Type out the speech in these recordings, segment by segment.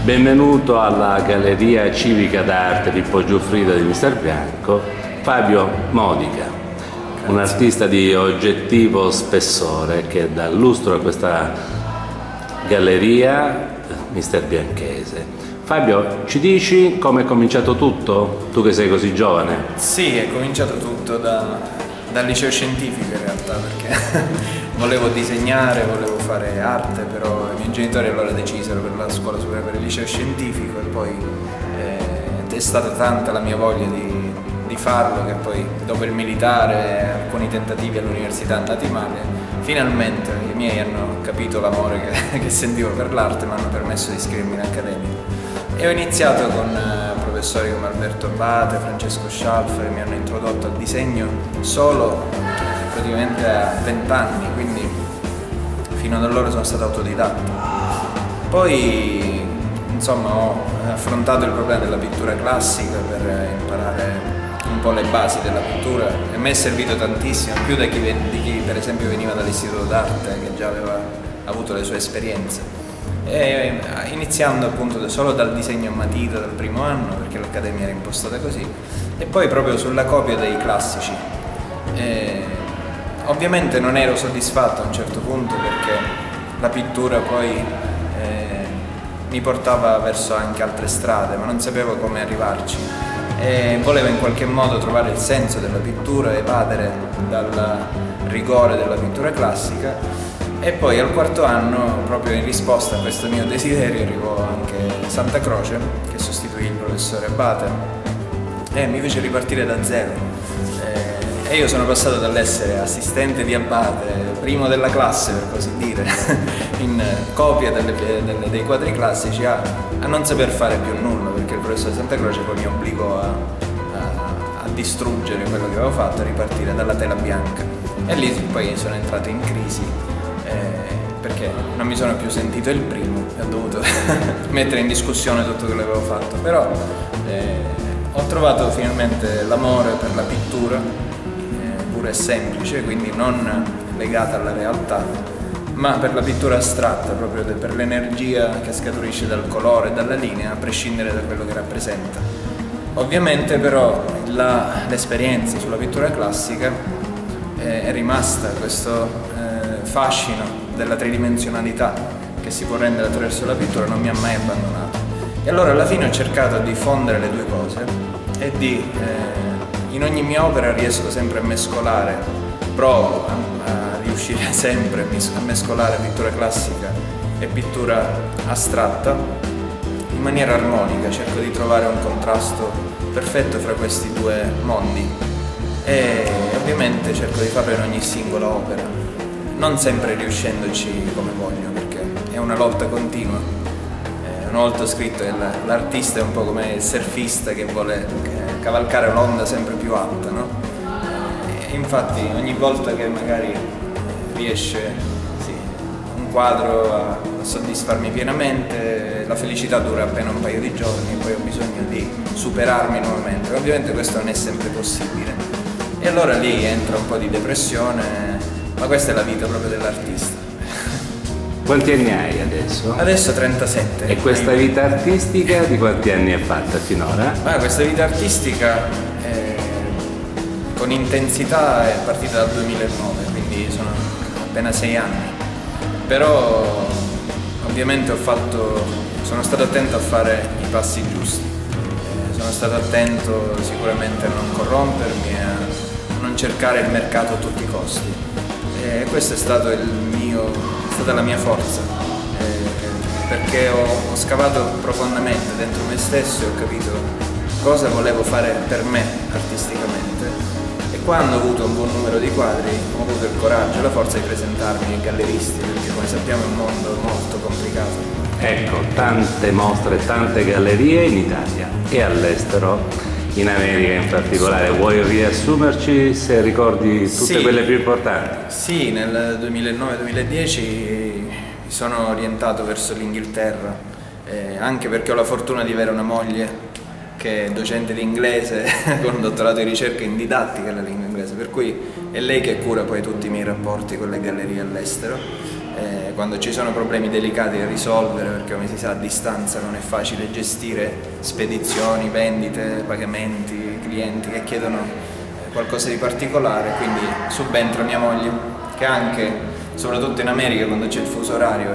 Benvenuto alla Galleria Civica d'Arte Pippo Giuffrida di Mister Bianco, Fabio Modica, un artista di oggettivo spessore che dà lustro a questa galleria Mister Bianchese. Fabio, ci dici come è cominciato tutto? Tu che sei così giovane. Sì, è cominciato tutto dal liceo scientifico in realtà, perché volevo disegnare, volevo fare arte, però i miei genitori allora decisero per la scuola superiore per il liceo scientifico e poi è stata tanta la mia voglia di farlo che poi dopo il militare, alcuni tentativi all'università andati male, finalmente i miei hanno capito l'amore che sentivo per l'arte e mi hanno permesso di iscrivermi in accademia. E ho iniziato con professori come Alberto Abate, Francesco Scialfari, mi hanno introdotto al disegno solo praticamente a 20 anni, quindi fino ad allora sono stato autodidatta. Poi insomma ho affrontato il problema della pittura classica per imparare un po' le basi della pittura e a me è servito tantissimo, più di chi per esempio veniva dall'istituto d'arte che già aveva avuto le sue esperienze. E iniziando appunto solo dal disegno a matita dal primo anno, perché l'accademia era impostata così, e poi proprio sulla copia dei classici. Ovviamente non ero soddisfatto a un certo punto perché la pittura poi mi portava verso anche altre strade, ma non sapevo come arrivarci. E volevo in qualche modo trovare il senso della pittura, evadere dal rigore della pittura classica. E poi al quarto anno, proprio in risposta a questo mio desiderio, arrivò anche Santa Croce, che sostituì il professore Abate, e mi fece ripartire da zero. E io sono passato dall'essere assistente di Abate, primo della classe per così dire, in copia dei quadri classici, a non saper fare più nulla, perché il professore Santa Croce poi mi obbligò a distruggere quello che avevo fatto, a ripartire dalla tela bianca. E lì poi sono entrato in crisi. Perché non mi sono più sentito il primo e ho dovuto mettere in discussione tutto quello che avevo fatto, però ho trovato finalmente l'amore per la pittura, pura e semplice, quindi non legata alla realtà, ma per la pittura astratta, proprio per l'energia che scaturisce dal colore, dalla linea, a prescindere da quello che rappresenta. Ovviamente però l'esperienza sulla pittura classica è rimasta questo fascino della tridimensionalità che si può rendere attraverso la pittura, non mi ha mai abbandonato. E allora alla fine ho cercato di fondere le due cose e in ogni mia opera riesco sempre a mescolare, provo a riuscire sempre a mescolare pittura classica e pittura astratta in maniera armonica, cerco di trovare un contrasto perfetto fra questi due mondi e ovviamente cerco di farlo in ogni singola opera. Non sempre riuscendoci come voglio, perché è una lotta continua. Una volta ho scritto che l'artista è un po' come il surfista che vuole cavalcare un'onda sempre più alta, no? E infatti ogni volta che magari riesce un quadro a soddisfarmi pienamente, la felicità dura appena un paio di giorni, poi ho bisogno di superarmi nuovamente. Ovviamente questo non è sempre possibile. E allora lì entra un po' di depressione. Ma questa è la vita proprio dell'artista. Quanti anni hai adesso? Adesso 37. E questa vita artistica di quanti anni è fatta finora? Questa vita artistica con intensità è partita dal 2009, quindi sono appena 6 anni. Però ovviamente sono stato attento a fare i passi giusti. Sono stato attento sicuramente a non corrompermi e a non cercare il mercato a tutti i costi. E questa è stata la mia forza, perché ho scavato profondamente dentro me stesso e ho capito cosa volevo fare per me artisticamente, e quando ho avuto un buon numero di quadri ho avuto il coraggio e la forza di presentarmi ai galleristi, perché come sappiamo è un mondo molto complicato. Ecco, tante mostre, tante gallerie in Italia e all'estero. In America in particolare, vuoi riassumerci se ricordi tutte quelle più importanti? Sì, nel 2009-2010 mi sono orientato verso l'Inghilterra, anche perché ho la fortuna di avere una moglie che è docente di inglese con un dottorato di ricerca in didattica della lingua inglese, per cui è lei che cura poi tutti i miei rapporti con le gallerie all'estero. quando ci sono problemi delicati da risolvere, perché come si sa a distanza non è facile gestire spedizioni, vendite, pagamenti, clienti che chiedono qualcosa di particolare, quindi subentra mia moglie, che anche, soprattutto in America quando c'è il fuso orario,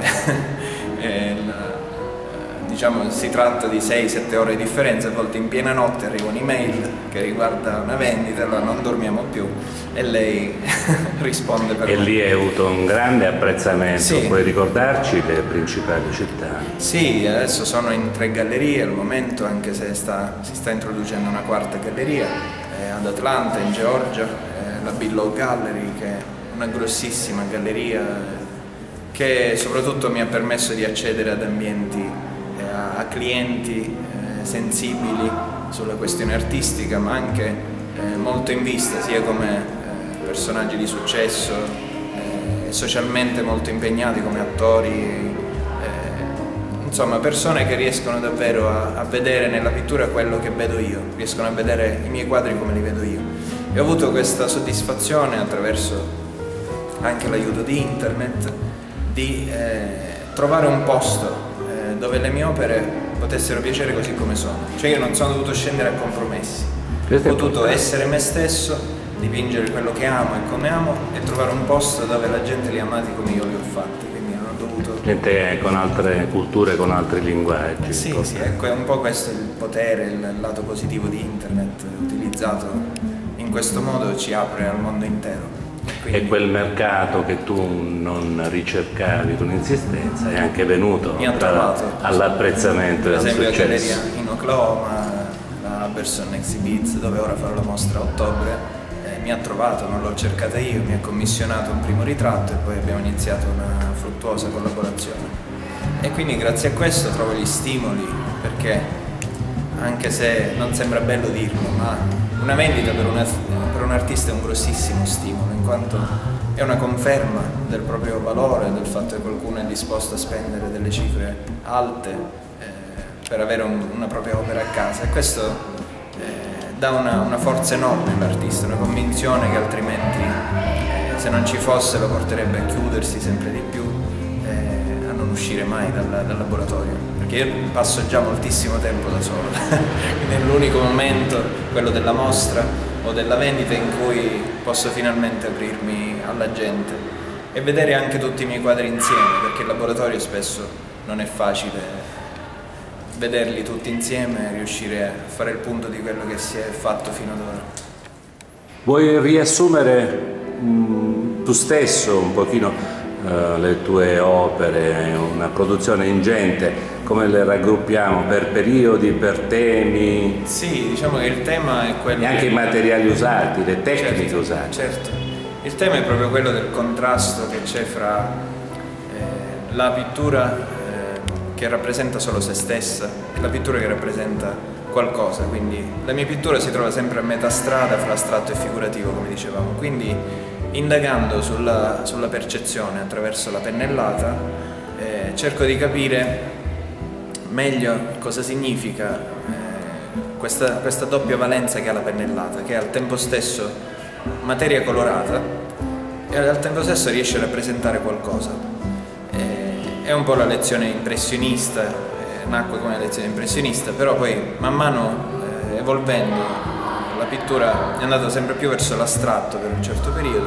diciamo si tratta di 6-7 ore di differenza, a volte in piena notte arriva un'email che riguarda una vendita, allora non dormiamo più e lei risponde per E noi. lì hai avuto un grande apprezzamento, Sì. Puoi ricordarci le principali città? Sì, adesso sono in 3 gallerie al momento, anche se si sta introducendo una 4ª galleria ad Atlanta, in Georgia, la Billow Gallery, che è una grossissima galleria che soprattutto mi ha permesso di accedere ad ambienti, a clienti sensibili sulla questione artistica, ma anche molto in vista sia come personaggi di successo e socialmente molto impegnati come attori, insomma persone che riescono davvero a vedere nella pittura quello che vedo io, riescono a vedere i miei quadri come li vedo io. E ho avuto questa soddisfazione attraverso anche l'aiuto di internet di trovare un posto dove le mie opere potessero piacere così come sono. Cioè io non sono dovuto scendere a compromessi, ho potuto essere me stesso, dipingere quello che amo e come amo e trovare un posto dove la gente li ha amati come io li ho fatti, quindi non ho dovuto... Gente con altre culture, con altri linguaggi. Sì, ecco, è un po' questo il potere, il lato positivo di internet, utilizzato in questo modo ci apre al mondo intero. Quindi... E quel mercato che tu non ricercavi con insistenza è anche venuto all'apprezzamento e al successo. Per esempio la galleria in Oklahoma, la Aberson Exhibits, dove ora farò la mostra a ottobre, mi ha trovato, non l'ho cercata io, mi ha commissionato un primo ritratto e poi abbiamo iniziato una fruttuosa collaborazione. E quindi grazie a questo trovo gli stimoli, perché anche se non sembra bello dirlo, ma una vendita per un artista è un grossissimo stimolo, in quanto è una conferma del proprio valore, del fatto che qualcuno è disposto a spendere delle cifre alte per avere una propria opera a casa, e questo dà una forza enorme all'artista, una convinzione che altrimenti se non ci fosse lo porterebbe a chiudersi sempre di più, a non uscire mai dal laboratorio. Perché io passo già moltissimo tempo da solo, quindi è l'unico momento, quello della mostra o della vendita, in cui posso finalmente aprirmi alla gente e vedere anche tutti i miei quadri insieme, perché il laboratorio spesso non è facile vederli tutti insieme e riuscire a fare il punto di quello che si è fatto fino ad ora. Vuoi riassumere tu stesso un pochino le tue opere, una produzione ingente, come le raggruppiamo per periodi, per temi? Sì, diciamo che il tema è quello... E anche i materiali usati, le tecniche usate. Certo, il tema è proprio quello del contrasto che c'è fra la pittura che rappresenta solo se stessa e la pittura che rappresenta qualcosa, quindi la mia pittura si trova sempre a metà strada fra astratto e figurativo, come dicevamo, quindi indagando sulla percezione attraverso la pennellata cerco di capire meglio cosa significa questa doppia valenza che ha la pennellata, che è al tempo stesso materia colorata e al tempo stesso riesce a rappresentare qualcosa. È un po' la lezione impressionista, nacque come lezione impressionista, però poi man mano evolvendo la pittura è andata sempre più verso l'astratto per un certo periodo.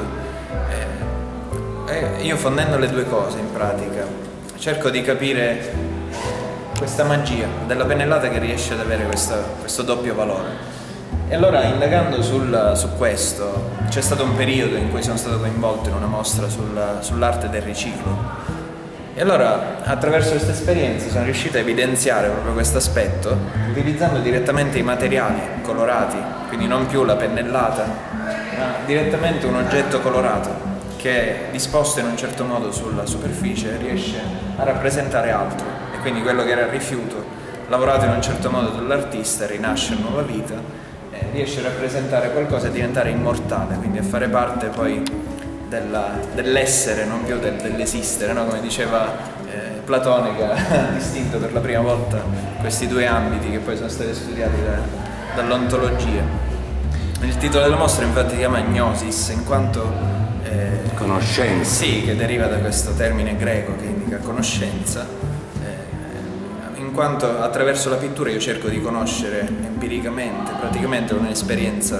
Io fondendo le due cose in pratica cerco di capire questa magia della pennellata che riesce ad avere questo doppio valore. E allora indagando su questo c'è stato un periodo in cui sono stato coinvolto in una mostra sull'arte del riciclo. E allora, attraverso questa esperienza, sono riuscito a evidenziare proprio questo aspetto, utilizzando direttamente i materiali colorati, quindi non più la pennellata, ma direttamente un oggetto colorato, che disposto in un certo modo sulla superficie riesce a rappresentare altro. E quindi quello che era il rifiuto, lavorato in un certo modo dall'artista, rinasce a nuova vita, riesce a rappresentare qualcosa e a diventare immortale, quindi a fare parte poi dell'essere, non più dell'esistere, no? Come diceva Platone, che ha distinto per la prima volta questi due ambiti che poi sono stati studiati dall'ontologia. Il titolo della mostra infatti si chiama Gnosis, in quanto Conoscenza. Sì, che deriva da questo termine greco che indica conoscenza, in quanto attraverso la pittura io cerco di conoscere empiricamente, praticamente un'esperienza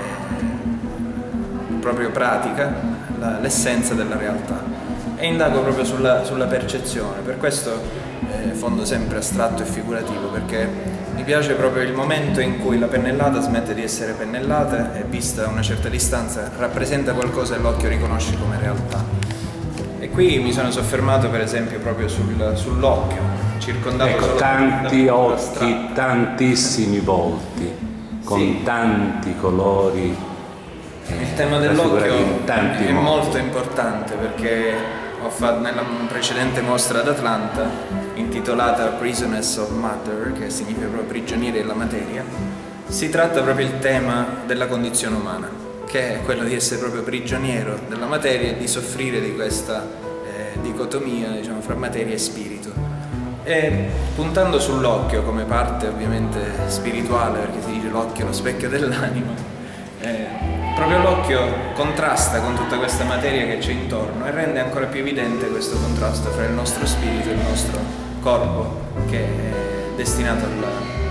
proprio pratica, l'essenza della realtà, e indago proprio sulla percezione. Per questo fondo sempre astratto e figurativo, perché mi piace proprio il momento in cui la pennellata smette di essere pennellata e, vista a una certa distanza, rappresenta qualcosa e l'occhio riconosce come realtà. E qui mi sono soffermato per esempio proprio sull'occhio, circondato ecco, tanti occhi, tantissimi volti, con sì, tanti colori. Il tema dell'occhio è molto importante, perché nella precedente mostra ad Atlanta, intitolata Prisoners of Matter, che significa proprio prigionieri della materia, si tratta proprio il tema della condizione umana, che è quello di essere proprio prigioniero della materia e di soffrire di questa dicotomia, diciamo, fra materia e spirito. E puntando sull'occhio come parte ovviamente spirituale, perché si dice l'occhio è lo specchio dell'anima, proprio l'occhio contrasta con tutta questa materia che c'è intorno e rende ancora più evidente questo contrasto fra il nostro spirito e il nostro corpo, che è destinato alla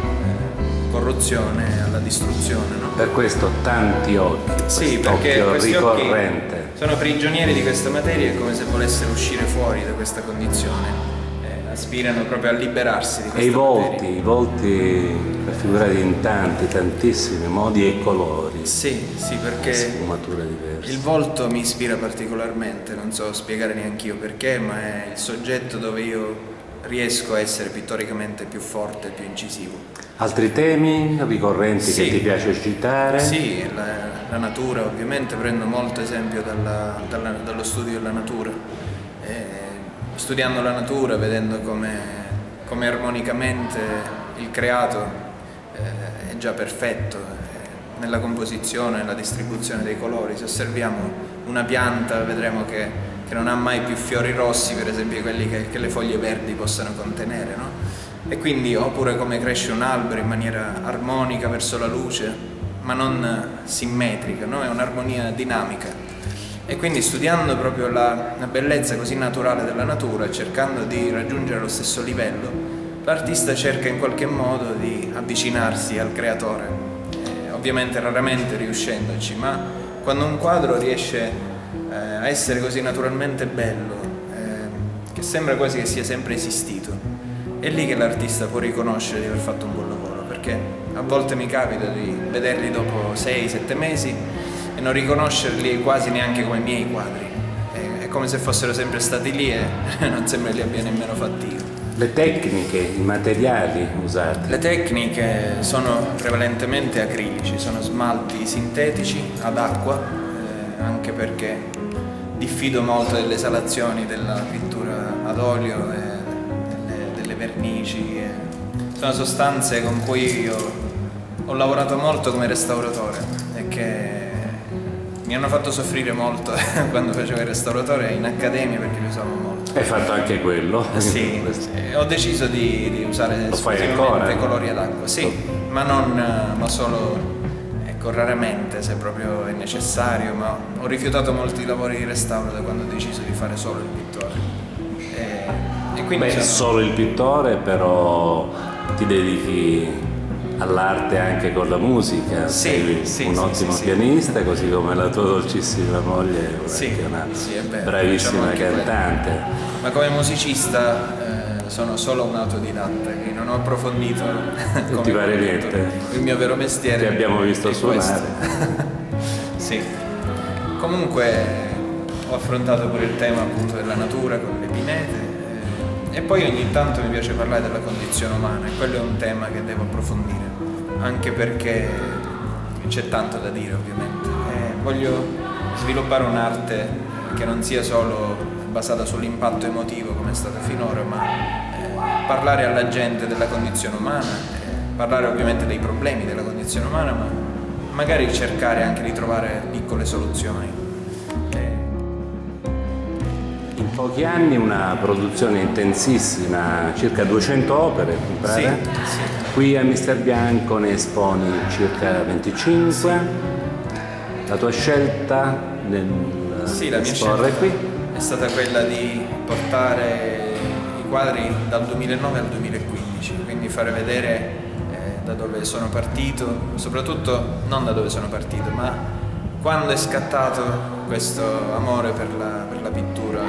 corruzione e alla distruzione, no? Per questo tanti occhi, sì, perché questi ricorrente. Occhi sono prigionieri di questa materia, è come se volessero uscire fuori da questa condizione, aspirano proprio a liberarsi di questa materia. E i volti raffigurati in tantissimi modi e colori. Sì, perché sfumature diverse. Il volto mi ispira particolarmente, non so spiegare neanche io perché, ma è il soggetto dove io riesco a essere pittoricamente più forte e più incisivo. Altri temi ricorrenti che ti piace citare? Sì, la natura, ovviamente prendo molto esempio dallo studio della natura. Studiando la natura, vedendo come armonicamente il creato è già perfetto nella composizione, nella distribuzione dei colori. Se osserviamo una pianta vedremo che non ha mai più fiori rossi, per esempio quelli che le foglie verdi possano contenere, no? E quindi, oppure come cresce un albero in maniera armonica verso la luce, ma non simmetrica, no? È un'armonia dinamica. E quindi studiando proprio la bellezza così naturale della natura, cercando di raggiungere lo stesso livello, l'artista cerca in qualche modo di avvicinarsi al creatore, ovviamente raramente riuscendoci, ma quando un quadro riesce a essere così naturalmente bello, che sembra quasi che sia sempre esistito, è lì che l'artista può riconoscere di aver fatto un buon lavoro, perché a volte mi capita di vederli dopo 6-7 mesi e non riconoscerli quasi neanche come miei quadri, è come se fossero sempre stati lì e non sembra li abbia nemmeno fatti io. Le tecniche, i materiali usati? Le tecniche sono prevalentemente acrilici, sono smalti sintetici ad acqua, anche perché diffido molto delle esalazioni della pittura ad olio e delle vernici. Sono sostanze con cui io ho lavorato molto come restauratore e che mi hanno fatto soffrire molto quando facevo il restauratore in accademia, perché li usavo molto. Hai fatto anche quello? Sì, ho deciso di usare esclusivamente colori ad acqua, sì, ma solo, ecco, raramente, se proprio è necessario, ma ho rifiutato molti lavori di restauro da quando ho deciso di fare solo il pittore. E quindi solo il pittore, però ti dedichi all'arte anche con la musica, sei un ottimo pianista, così come la tua dolcissima moglie, che è una bravissima cantante. Ma come musicista sono solo un autodidatta, quindi non ho approfondito non ti pare niente. Il mio vero mestiere. Ti abbiamo visto suonare. Sì. Comunque ho affrontato pure il tema appunto della natura con le pinete. E poi ogni tanto mi piace parlare della condizione umana, e quello è un tema che devo approfondire, anche perché c'è tanto da dire ovviamente. Voglio sviluppare un'arte che non sia solo basata sull'impatto emotivo come è stato finora, ma parlare alla gente della condizione umana, parlare ovviamente dei problemi della condizione umana, ma magari cercare anche di trovare piccole soluzioni. In pochi anni una produzione intensissima, circa 200 opere, mi pare. Sì. Qui a Mister Bianco ne esponi circa 25. La tua scelta nel Sì, la mia esporre scelta qui? è stata quella di portare i quadri dal 2009 al 2015, quindi fare vedere da dove sono partito, soprattutto non da dove sono partito, ma quando è scattato questo amore per la pittura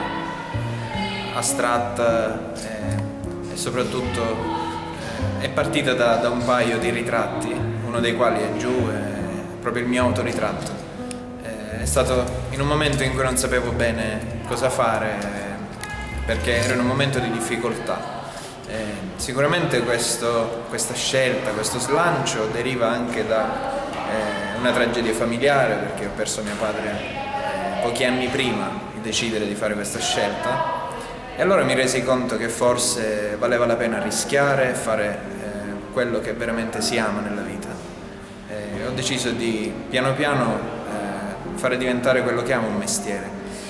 astratta e soprattutto è partita da un paio di ritratti, uno dei quali è giù, è proprio il mio autoritratto. È stato in un momento in cui non sapevo bene cosa fare, perché ero in un momento di difficoltà. Sicuramente questa scelta, questo slancio deriva anche da una tragedia familiare, perché ho perso mio padre pochi anni prima di decidere di fare questa scelta. E allora mi resi conto che forse valeva la pena rischiare e fare quello che veramente si ama nella vita. Ho deciso di piano piano fare diventare quello che amo un mestiere.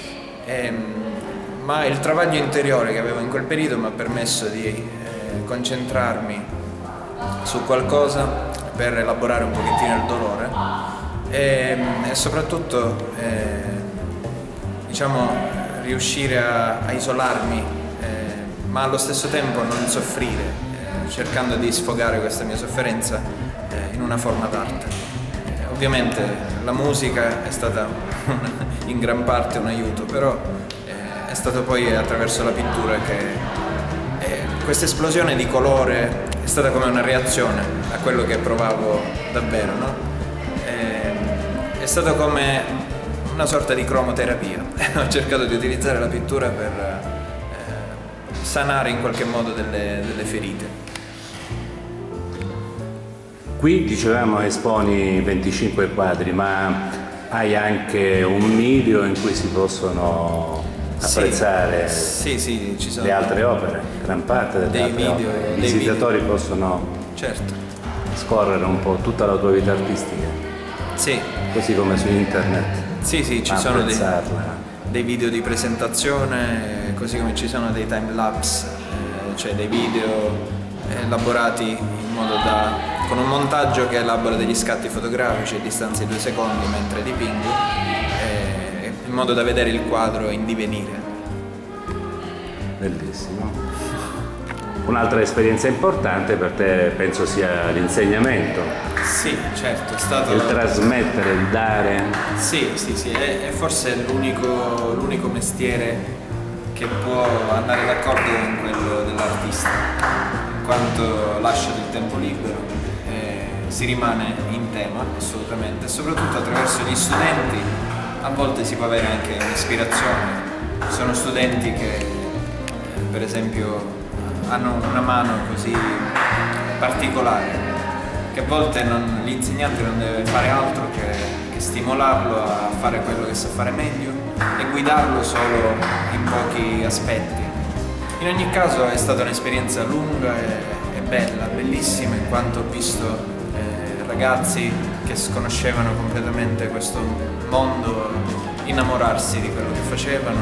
Ma il travaglio interiore che avevo in quel periodo mi ha permesso di concentrarmi su qualcosa per elaborare un pochettino il dolore e soprattutto diciamo riuscire a isolarmi, ma allo stesso tempo non soffrire, cercando di sfogare questa mia sofferenza in una forma d'arte. Ovviamente la musica è stata in gran parte un aiuto, però è stato poi attraverso la pittura che questa esplosione di colore è stata come una reazione a quello che provavo davvero, no? È stato come una sorta di cromoterapia. Ho cercato di utilizzare la pittura per sanare in qualche modo delle ferite. Qui dicevamo esponi 25 quadri, ma hai anche un video in cui si possono apprezzare sì, ci sono le altre opere, gran parte delle altre opere. I visitatori possono scorrere un po' tutta la tua vita artistica, così come su internet. Sì, ci sono dei video di presentazione, così come ci sono dei time lapse, cioè dei video elaborati in modo con un montaggio che elabora degli scatti fotografici a distanza di 2 secondi mentre dipingo, in modo da vedere il quadro in divenire. Bellissimo. Un'altra esperienza importante per te penso sia l'insegnamento. Sì, certo, è stato... Il trasmettere, il dare. Sì, è forse l'unico mestiere che può andare d'accordo con quello dell'artista, in quanto lascia del tempo libero, si rimane in tema assolutamente, e soprattutto attraverso gli studenti a volte si può avere anche un'ispirazione. Ci sono studenti che per esempio hanno una mano così particolare che a volte l'insegnante non deve fare altro che stimolarlo a fare quello che sa fare meglio e guidarlo solo in pochi aspetti. In ogni caso è stata un'esperienza lunga e bella, bellissima, in quanto ho visto ragazzi che sconoscevano completamente questo mondo innamorarsi di quello che facevano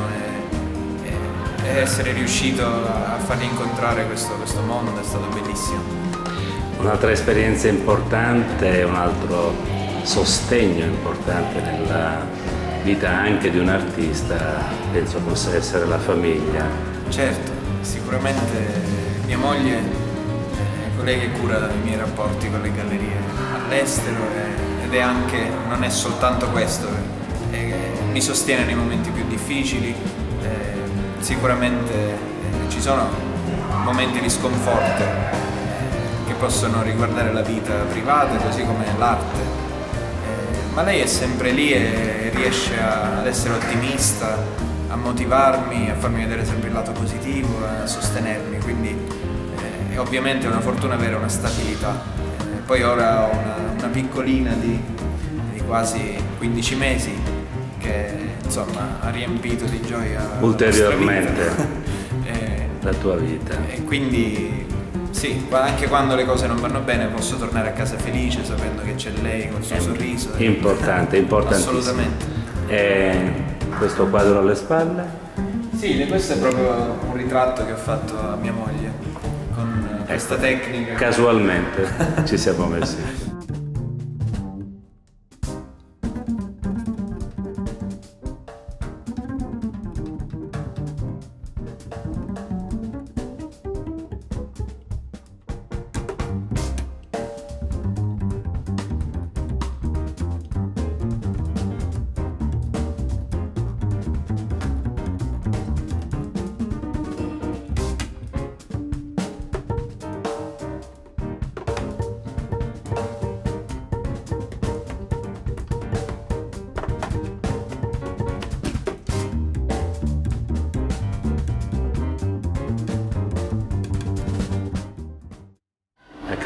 e essere riuscito a farli incontrare questo mondo è stato bellissimo. Un'altra esperienza importante, un altro sostegno importante nella vita anche di un artista, penso possa essere la famiglia. Certo, sicuramente mia moglie è colei che cura i miei rapporti con le gallerie all'estero ed è anche, non è soltanto questo, mi sostiene nei momenti più difficili. Sicuramente ci sono momenti di sconforto che possono riguardare la vita privata così come l'arte, ma lei è sempre lì e riesce ad essere ottimista, a motivarmi, a farmi vedere sempre il lato positivo, a sostenermi, quindi è ovviamente una fortuna avere una stabilità. Poi ora ho una piccolina di quasi 15 mesi che insomma ha riempito di gioia ulteriormente la tua vita. E quindi sì, anche quando le cose non vanno bene posso tornare a casa felice sapendo che c'è lei con il suo sorriso. Importante, importantissimo. Assolutamente. E questo quadro alle spalle? Sì, questo è proprio un ritratto che ho fatto a mia moglie con questa tecnica. Casualmente ci siamo messi.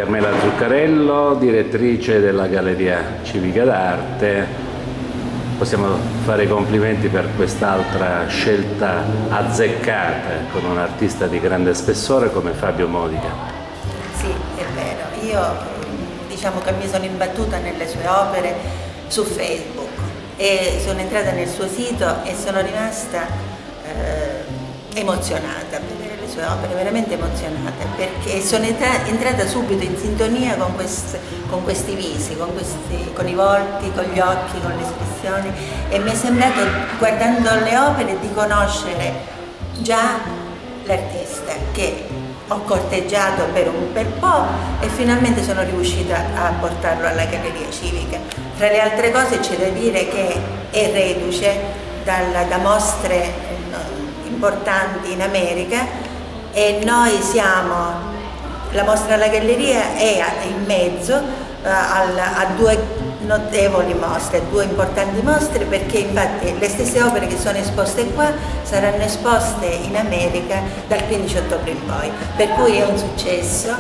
Carmela Zuccarello, direttrice della Galleria Civica d'Arte. Possiamo fare i complimenti per quest'altra scelta azzeccata con un artista di grande spessore come Fabio Modica. Sì, è vero. Io diciamo che mi sono imbattuta nelle sue opere su Facebook e sono entrata nel suo sito e sono rimasta emozionata a vedere le sue opere, veramente emozionata, perché sono entrata subito in sintonia con questi visi, con i volti, con gli occhi, con le espressioni, e mi è sembrato, guardando le opere, di conoscere già l'artista che ho corteggiato per un bel po' e finalmente sono riuscita a portarlo alla Galleria Civica. Tra le altre cose c'è da dire che è reduce da mostre importanti in America e noi la mostra alla Galleria è in mezzo a due notevoli mostre, a due importanti mostre, perché infatti le stesse opere che sono esposte qua saranno esposte in America dal 15 ottobre in poi, per cui è un successo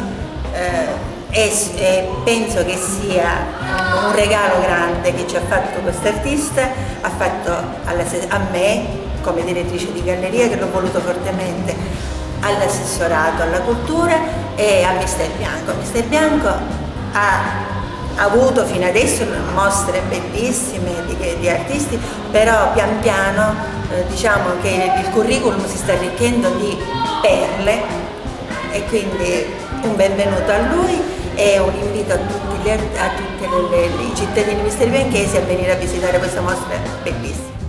e penso che sia un regalo grande che ci ha fatto quest'artista, ha fatto a me come direttrice di galleria, che l'ho voluto fortemente, all'assessorato alla cultura e a Mister Bianco. Mister Bianco ha avuto fino adesso mostre bellissime di artisti, però pian piano diciamo che il curriculum si sta arricchendo di perle e quindi un benvenuto a lui e un invito a tutti i cittadini misterbianchesi a venire a visitare questa mostra bellissima.